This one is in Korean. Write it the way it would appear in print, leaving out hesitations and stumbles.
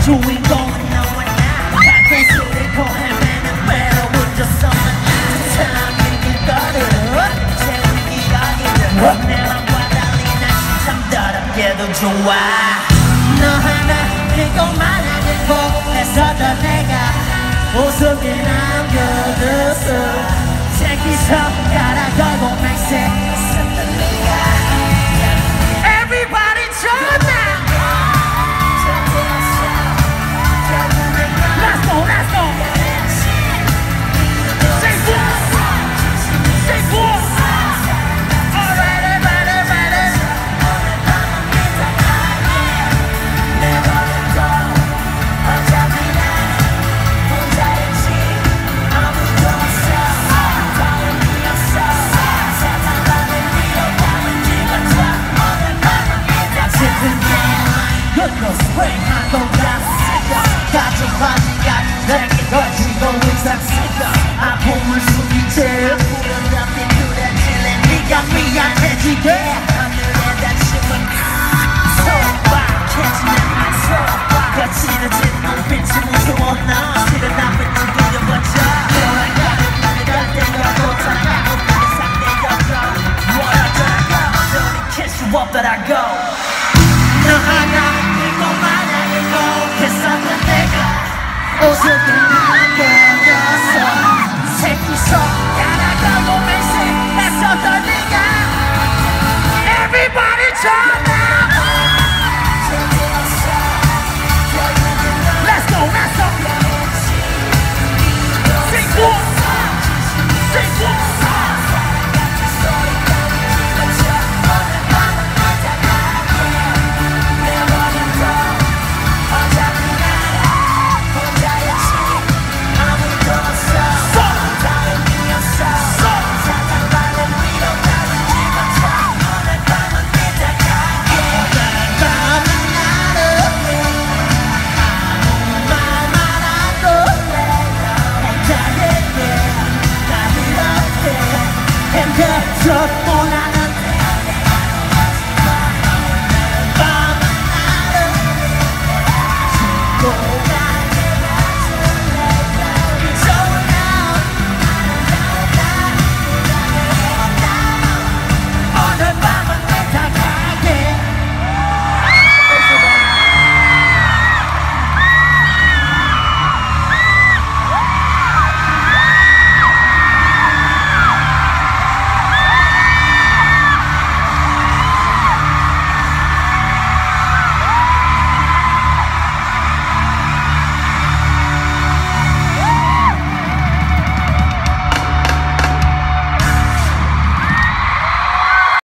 주인공은 너와 나 밖에 쓰고 헤매는 배로 운전선은 참 길거리를 재우기 여기를 내 맘과 달리 날씨 참 더럽게도 좋아 너 하나 믿고만 하고 애썼던 내가 웃음이 남겨뒀어 새끼 손가락 걸고 맹세 있었던 네가 Everybody turn now Let's go, let's go Say what? Say what? Alright, everybody, everybody 내가 또 어차피 난 혼자였지 아무도 없어 다음이 없어 세상만을 잃어가면 네가 다 오늘 밤은 지금 내 스프링하고 갔으니까 가족 바지가 내게 걸치고 있었으니까 아픔을 숨기지 아무런 앞에 눈에 찔린 네가 미안해지게 하늘에다 춤을 소박해지는 미소 거칠어진 눈빛이 무서워 너 실은 나쁜 놈 그려버져 돌아가는 밤에 갈 때가 도착하고 그게 상대여서 멀어져가 돌이킬 수 없더라고 너 하나 믿고만 하고 했었던 내가 웃음이 남겨졌어 새끼 손가락 걸고 맹세했었던 네가 Everybody turn